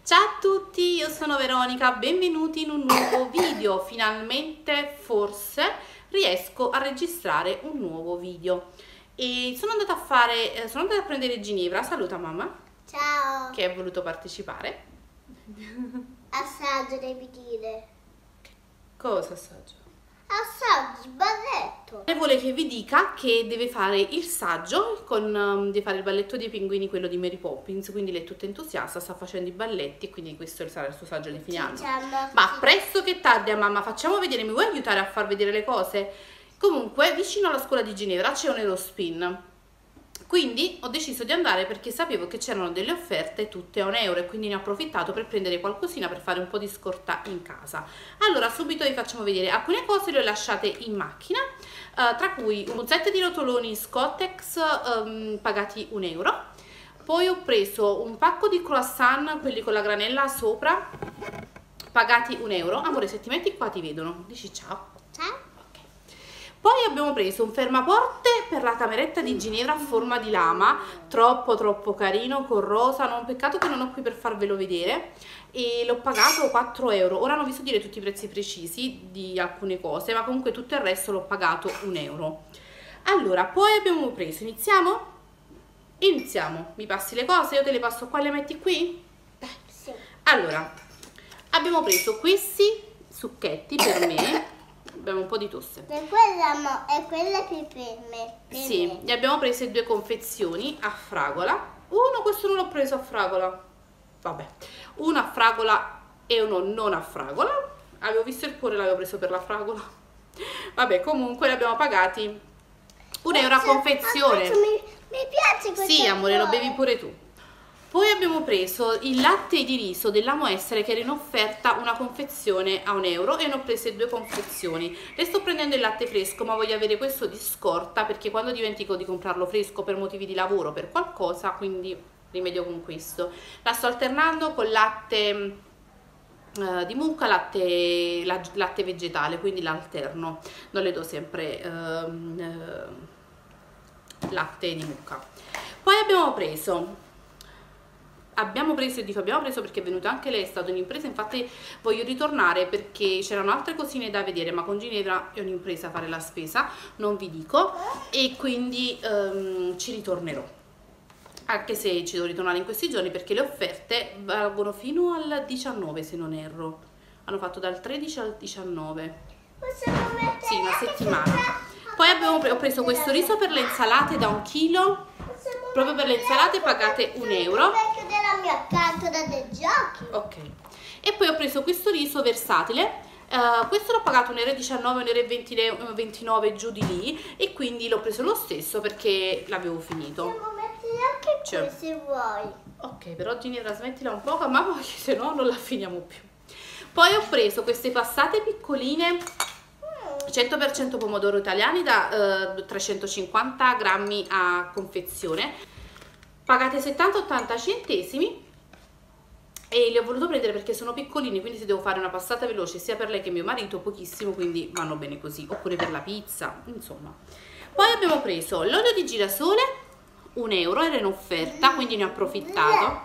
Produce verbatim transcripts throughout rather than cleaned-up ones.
Ciao a tutti, io sono Veronica, benvenuti in un nuovo video. Finalmente forse riesco a registrare un nuovo video e sono andata a fare, sono andata a prendere Ginevra. Saluta mamma. Ciao. Che ha voluto partecipare. Assaggio devi dire. Cosa assaggio? Assaggi, balletto. E vuole che vi dica che deve fare il saggio, con, um, deve fare il balletto dei pinguini, quello di Mary Poppins, quindi lei è tutta entusiasta, sta facendo i balletti e quindi questo sarà il suo saggio di fine anno. Diciamo, Ma presto che tardi, mamma, facciamo vedere, mi vuoi aiutare a far vedere le cose? Comunque, vicino alla scuola di Ginevra c'è un Eurospin. Quindi ho deciso di andare perché sapevo che c'erano delle offerte tutte a un euro e quindi ne ho approfittato per prendere qualcosina per fare un po' di scorta in casa. Allora subito vi facciamo vedere alcune cose, le ho lasciate in macchina, eh, tra cui un set di rotoloni Scottex um, pagati un euro. Poi ho preso un pacco di croissant, quelli con la granella sopra, pagati un euro. Amore, se ti metti qua ti vedono, dici ciao. Ciao. Poi abbiamo preso un fermaporte per la cameretta di Ginevra a forma di lama, troppo troppo carino, con rosa, non peccato che non ho qui per farvelo vedere, e l'ho pagato quattro euro. Ora non vi so dire tutti i prezzi precisi di alcune cose, ma comunque tutto il resto l'ho pagato un euro. Allora, poi abbiamo preso, iniziamo? Iniziamo, mi passi le cose, io te le passo qua e le metti qui? Sì. Allora, abbiamo preso questi succhetti per me. Abbiamo un po' di tosse. E quella è quella più per me. Per sì, me. ne abbiamo prese due confezioni a fragola. Uno, questo non l'ho preso a fragola. Vabbè, uno a fragola e uno non a fragola. Avevo visto il cuore, l'avevo preso per la fragola. Vabbè, comunque li abbiamo pagati un euro a confezione. Mi, mi piace questo. Sì, amore, lo bevi pure tu. Poi abbiamo preso il latte di riso dell'Amo Essere che era in offerta una confezione a un euro e ne ho prese due confezioni. Le sto prendendo il latte fresco ma voglio avere questo di scorta perché quando dimentico di comprarlo fresco per motivi di lavoro, per qualcosa, quindi rimedio con questo. La sto alternando con latte uh, di mucca, latte, la, latte vegetale, quindi l'alterno. Non le do sempre uh, uh, latte di mucca. Poi abbiamo preso... abbiamo preso, e dico abbiamo preso perché è venuta anche lei, è stata un'impresa, infatti voglio ritornare perché c'erano altre cosine da vedere, ma con Ginevra è un'impresa a fare la spesa, non vi dico, e quindi um, ci ritornerò, anche se ci devo ritornare in questi giorni perché le offerte valgono fino al diciannove se non erro, hanno fatto dal tredici al diciannove, sì, una settimana. Poi abbiamo pre ho preso questo riso per le insalate da un chilo, proprio per le insalate pagate un euro. Della mia cartola dei giochi. Ok. E poi ho preso questo riso versatile. Uh, questo l'ho pagato un euro e diciannove, un euro e ventinove giù di lì. E quindi l'ho preso lo stesso perché l'avevo finito. Possiamo mettere anche cioè. qui se vuoi. Ok, però Ginevra smettila un po', mamma, perché se no non la finiamo più. Poi ho preso queste passate piccoline cento per cento pomodoro italiani da uh, trecentocinquanta grammi a confezione, pagate settanta ottanta centesimi, e li ho voluto prendere perché sono piccolini, quindi se devo fare una passata veloce sia per lei che mio marito, pochissimo, quindi vanno bene così, oppure per la pizza, insomma. Poi abbiamo preso l'olio di girasole, un euro, era in offerta, quindi ne ho approfittato.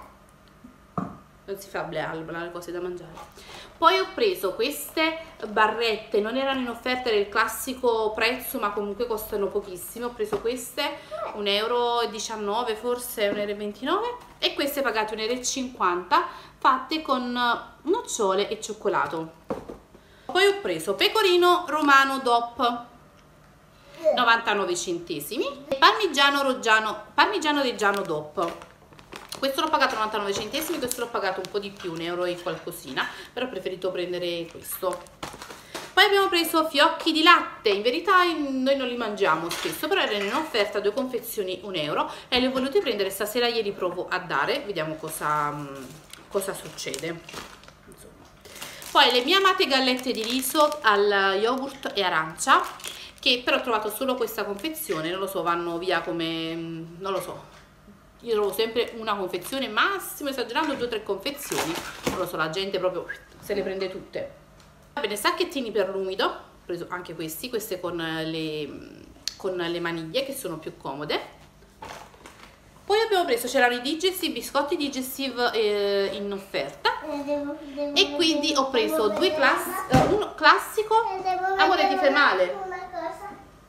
Non si fa bla bla le cose da mangiare. Poi ho preso queste barrette, non erano in offerta, era il classico prezzo ma comunque costano pochissimo. Ho preso queste un euro e diciannove, forse un euro e ventinove, e queste pagate un euro e cinquanta, fatte con nocciole e cioccolato. Poi ho preso pecorino romano D O P, novantanove centesimi, parmigiano reggiano, parmigiano reggiano D O P. Questo l'ho pagato novantanove centesimi, questo l'ho pagato un po' di più, un euro e qualcosina, però ho preferito prendere questo. Poi abbiamo preso fiocchi di latte, in verità noi non li mangiamo spesso, però erano in offerta due confezioni un euro e li ho voluti prendere stasera, ieri provo a dare, vediamo cosa, cosa succede. Insomma. Poi le mie amate gallette di riso al yogurt e arancia, che però ho trovato solo questa confezione, non lo so, vanno via come, non lo so. Io trovo sempre una confezione, massimo esagerando due o tre confezioni, non lo so, la gente proprio se le prende tutte. Va bene, sacchettini per l'umido, ho preso anche questi, queste con le, con le maniglie che sono più comode. Poi abbiamo preso, c'erano i digestive, biscotti digestive eh, in offerta, devo, devo, e quindi ho preso devo due class uh, uno classico. Amore, ti fai male? Una cosa.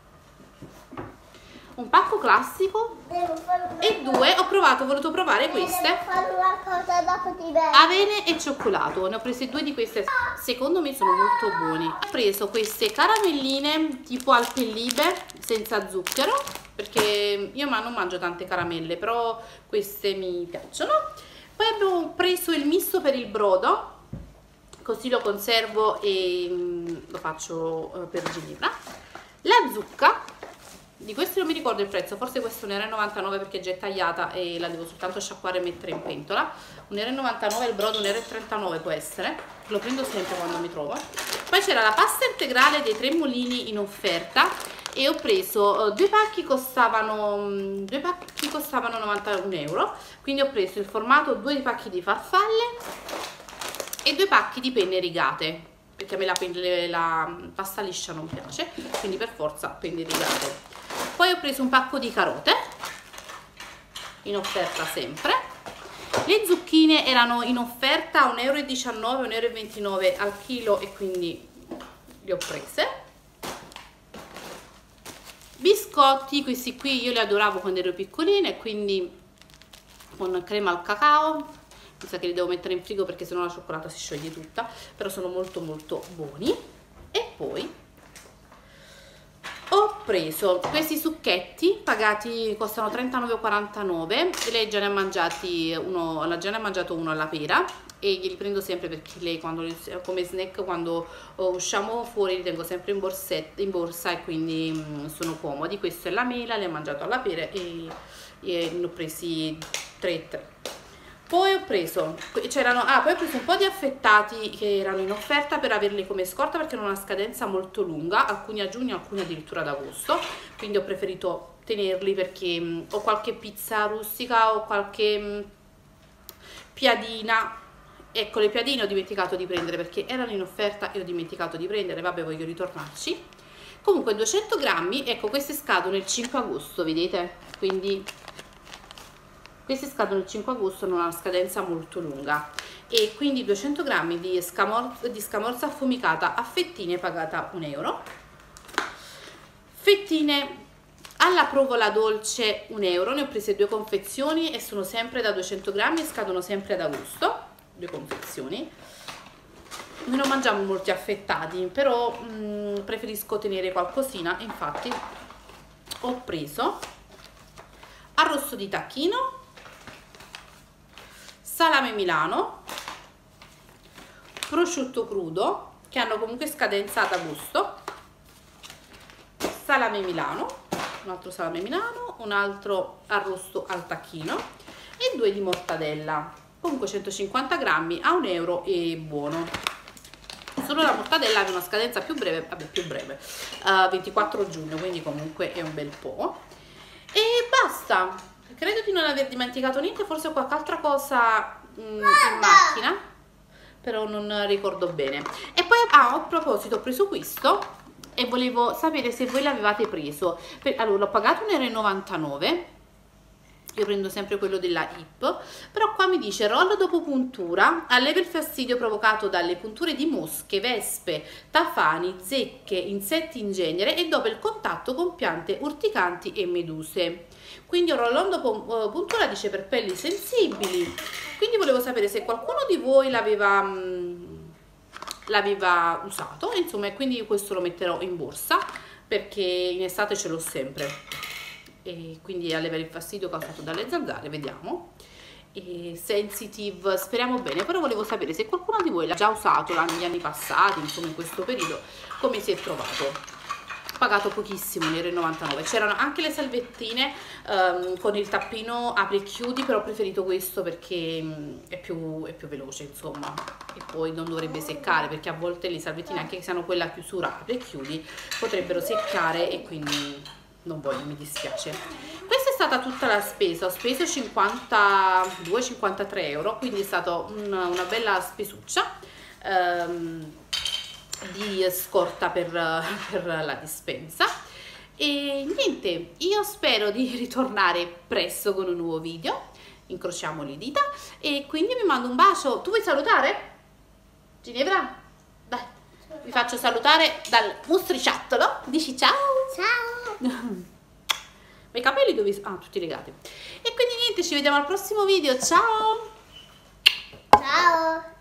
Un pacco classico Devo fare una e due ho provato, ho voluto provare queste Devo fare una cosa dopo ti vedo. avene e cioccolato. Ne ho prese due di queste, secondo me sono molto buoni. Ho preso queste caramelline tipo Alpellibe senza zucchero, perché io ma non mangio tante caramelle, però queste mi piacciono. Poi abbiamo preso il misto per il brodo, così lo conservo e mm, lo faccio uh, per Ginevra. La zucca, di questi non mi ricordo il prezzo, forse questo un euro e novantanove perché è già tagliata e la devo soltanto sciacquare e mettere in pentola. Un euro e novantanove, il brodo un euro e trentanove può essere, lo prendo sempre quando mi trovo. Poi c'era la pasta integrale dei Tremolini in offerta e ho preso uh, due pacchi costavano um, due pacchi costavano novantuno euro, quindi ho preso il formato due pacchi di farfalle e due pacchi di penne rigate, perché a me la, penne, la pasta liscia non piace, quindi per forza penne rigate. Poi ho preso un pacco di carote in offerta sempre. Le zucchine erano in offerta a un euro e diciannove, un euro e ventinove al chilo e quindi le ho prese. Biscotti, questi qui io li adoravo quando ero piccolina e quindi con crema al cacao. Mi sa che li devo mettere in frigo perché sennò la cioccolata si scioglie tutta, però sono molto molto buoni. E poi ho preso questi succhetti pagati, costano trentanove e quarantanove. Lei già ne ha mangiati uno, la già ne ha mangiato uno alla pera e glieli prendo sempre perché lei quando, come snack quando usciamo fuori li tengo sempre in, borsetta, in borsa e quindi mh, sono comodi. Questo è la mela, le ho mangiato alla pera e, e ne ho presi tre e tre. Poi ho preso, c'erano, ah, poi ho preso un po' di affettati che erano in offerta per averli come scorta perché hanno una scadenza molto lunga, alcuni a giugno, alcuni addirittura ad agosto, quindi ho preferito tenerli perché mh, ho qualche pizza rustica, ho qualche mh, piadina. Ecco, le piadine ho dimenticato di prendere perché erano in offerta e ho dimenticato di prendere, vabbè, voglio ritornarci. Comunque duecento grammi, ecco, queste scadono il cinque agosto, vedete? Quindi queste scadono il cinque agosto, hanno una scadenza molto lunga e quindi duecento grammi di scamorza, di scamorza affumicata a fettine pagata un euro. Fettine alla provola dolce un euro, ne ho prese due confezioni e sono sempre da duecento grammi e scadono sempre ad agosto, due confezioni. Noi non mangiamo molti affettati, però mh, preferisco tenere qualcosina, infatti ho preso arrosto di tacchino, salame Milano, prosciutto crudo, che hanno comunque scadenza ad agosto, salame Milano, un altro salame Milano, un altro arrosto al tacchino e due di mortadella, comunque centocinquanta grammi a un euro e buono. Solo la mortadella aveva una scadenza più breve, vabbè più breve, uh, ventiquattro giugno, quindi comunque è un bel po'. E basta. Credo di non aver dimenticato niente, forse ho qualche altra cosa mh, in macchina, però non ricordo bene. E poi, ah, a proposito, ho preso questo e volevo sapere se voi l'avevate preso. Per, allora, l'ho pagato un euro e novantanove, io prendo sempre quello della I P, però qua mi dice rollo dopo puntura, alleva il fastidio provocato dalle punture di mosche, vespe, tafani, zecche, insetti in genere e dopo il contatto con piante urticanti e meduse. Quindi un rollon dopo puntura dice per pelli sensibili, quindi volevo sapere se qualcuno di voi l'aveva l'aveva usato, insomma, e quindi questo lo metterò in borsa perché in estate ce l'ho sempre e quindi a levare il fastidio causato dalle zanzare, vediamo. E sensitive, speriamo bene, però volevo sapere se qualcuno di voi l'ha già usato negli anni passati, insomma in questo periodo, come si è trovato. Pagato pochissimo, un euro e novantanove. C'erano anche le salvettine um, con il tappino apri e chiudi, però ho preferito questo perché um, è, più, è più veloce, insomma, e poi non dovrebbe seccare, perché a volte le salvettine, anche se hanno quella chiusura apri e chiudi, potrebbero seccare e quindi non voglio, mi dispiace. Questa è stata tutta la spesa, ho speso cinquantadue cinquantatré euro, quindi è stata una, una bella spesuccia. Um, di scorta per, per la dispensa e niente, io spero di ritornare presto con un nuovo video. incrociamo le dita e quindi vi mando un bacio. Tu vuoi salutare? Ginevra? Dai, vi faccio salutare dal mostriciattolo. Dici ciao. Ciao. Ma i capelli dove sono? Ah, tutti legati. E quindi niente, ci vediamo al prossimo video. Ciao. Ciao.